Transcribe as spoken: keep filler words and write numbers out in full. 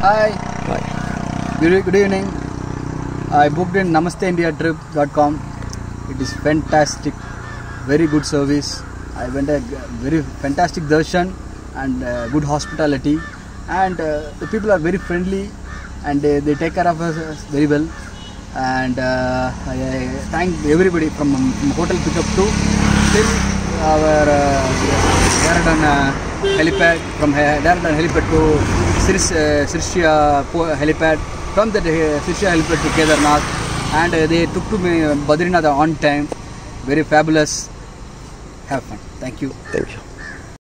Hi. Hi. Good, good evening. I booked in namaste india trip dot com. It is fantastic. Very good service. I went a very fantastic darshan and uh, good hospitality. And uh, the people are very friendly and they, they take care of us very well. And uh, I, I thank everybody from, from hotel pickup to till our uh, Dehradun uh, helipad, from Dehradun helipad to Sirsia helipad, from the Sirsia helipad to Kedarnath, and uh, they took to me Badrinath on time. Very fabulous. Have fun. Thank you. Thank you.